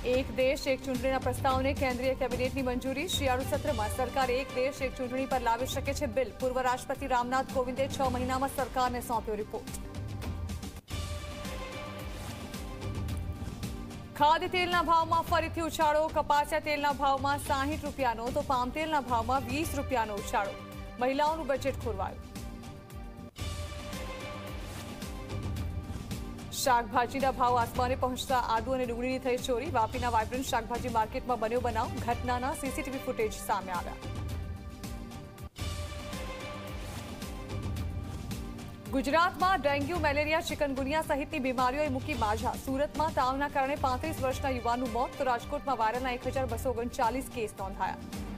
એક દેશ એક ચૂંટણીના પ્રસ્તાવને કેન્દ્રીય કેબિનેટની મંજૂરી. શિયાળુ સત્રમાં સરકાર એક દેશ એક ચૂંટણી પર લાવી શકે છે બિલ. પૂર્વ રાષ્ટ્રપતિ રામનાથ કોવિંદે 6 મહિનામાં સરકારને સોંપ્યો રિપોર્ટ. ખાદ્ય તેલના ભાવમાં ફરીથી ઉછાળો. કપાસિયા તેલના ભાવમાં 60 રૂપિયાનો તો પામ તેલના ભાવમાં 20 રૂપિયાનો ઉછાળો. મહિલાઓનું બજેટ ખોરવાયું. શાકભાજીના ભાવ આસમાને પહોંચતા આદુ અને ડુંગળીની થઈ ચોરી. વાપીના વાઇબ્રન્ટ શાકભાજી માર્કેટમાં બન્યો બનાવ. ઘટનાના સીસીટીવી ફૂટેજ સામે આવ્યા. ગુજરાતમાં ડેન્ગ્યુ, મેલેરિયા, ચિકનગુનિયા સહિતની બીમારીઓએ મૂકી માઝા. સુરતમાં તાવના કારણે 35 વર્ષના યુવાનનું મોત તો રાજકોટમાં વાયરલના 1239 કેસ નોંધાયા.